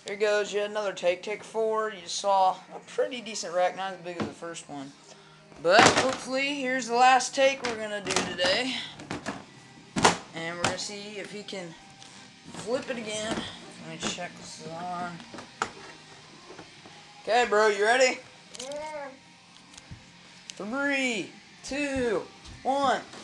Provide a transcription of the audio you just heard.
Here goes yet another take. Take 4. You saw a pretty decent wreck, not as big as the first one. But hopefully, here's the last take we're going to do today. And we're going to see if he can flip it again. Let me check this on. Okay, bro, you ready? Yeah. 3, 2, 1.